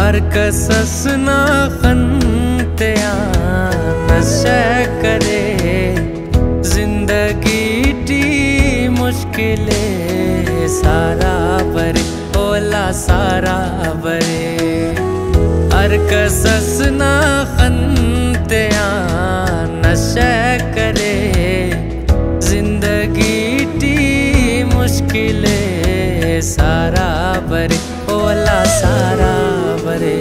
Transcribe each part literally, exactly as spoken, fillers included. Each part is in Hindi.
कसस ना खंत्या नशे करे जिंदगी टी मुश्किले सारा बरे ओला सारा बरे हर कसस ना खंत्या नशे करे जिंदगी टी मुश्किले सारा बरे ओला सारा बरे।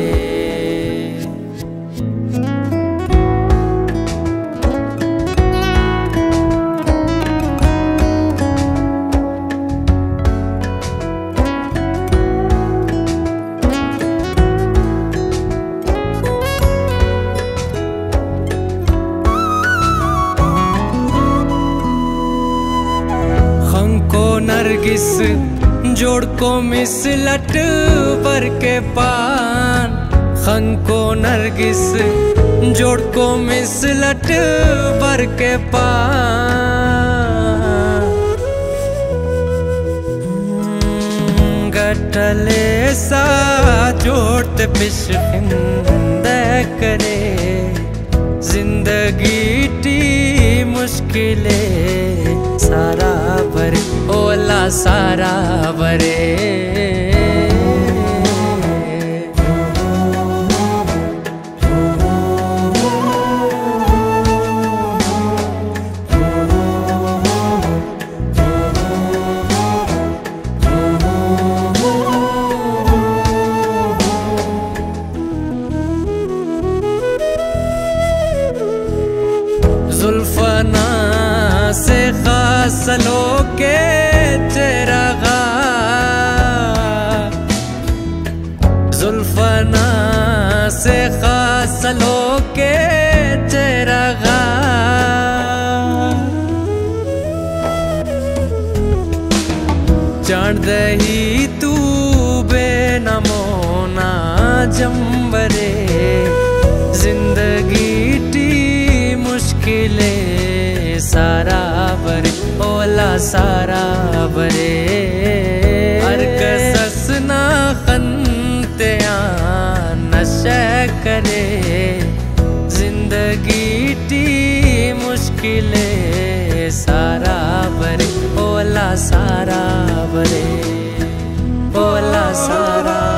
खंको नरगिस जोड़ को मिसलट पर के पान खंको नरगिस जोड़ को मिसलट पर के पान गटले सा जोड़ते पिशकिंदे करे जिंदगी टी मुश्किले सारा बरे ओला सारा बरे। जुल्फना से खासलो के तेरा गा जुल्फना से खासलो के तेरा गा जान दही तू बेनमोना जम्बरे जिंदगी टी मुश्किले सारा बरे ओला सारा बरे हर कसस ना खंत्या नशे करे जिंदगी टी मुश्किले सारा बरे ओला सारा बरे ओला सारा